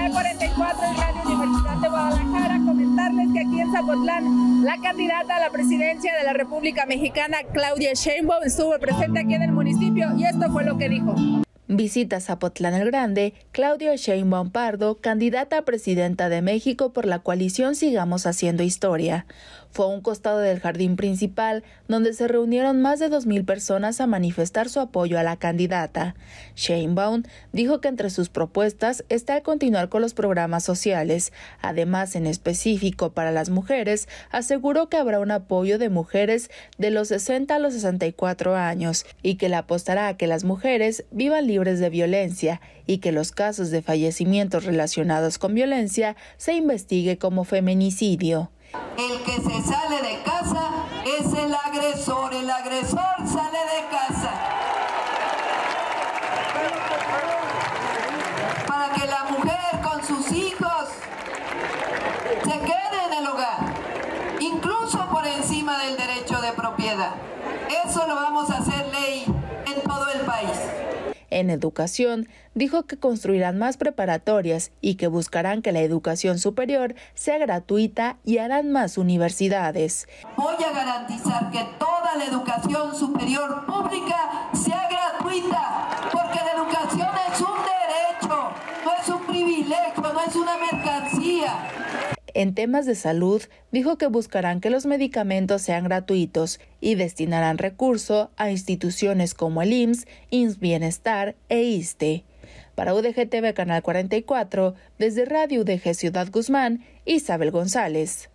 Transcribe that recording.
Canal 44 en Radio Universidad de Guadalajara. Comentarles que aquí en Zapotlán, la candidata a la presidencia de la República Mexicana, Claudia Sheinbaum, estuvo presente aquí en el municipio y esto fue lo que dijo. Visita Zapotlán el Grande, Claudia Sheinbaum Pardo, candidata a presidenta de México por la coalición Sigamos Haciendo Historia. Fue a un costado del jardín principal, donde se reunieron más de 2,000 personas a manifestar su apoyo a la candidata. Sheinbaum dijo que entre sus propuestas está el continuar con los programas sociales. Además, en específico para las mujeres, aseguró que habrá un apoyo de mujeres de los 60 a los 64 años y que le apostará a que las mujeres vivan libres de violencia y que los casos de fallecimientos relacionados con violencia se investigue como feminicidio. El que se sale de casa es el agresor sale de casa. Para que la mujer con sus hijos se quede en el hogar, incluso por encima del derecho de propiedad. Eso lo vamos a hacer ley en todo el país. En educación, dijo que construirán más preparatorias y que buscarán que la educación superior sea gratuita y harán más universidades. Voy a garantizar que toda la educación superior pública sea gratuita, porque la educación es un derecho, no es un privilegio, no es una mercancía. En temas de salud, dijo que buscarán que los medicamentos sean gratuitos y destinarán recursos a instituciones como el IMSS, IMSS Bienestar e ISSSTE. Para UDG TV Canal 44, desde Radio UDG Ciudad Guzmán, Isabel González.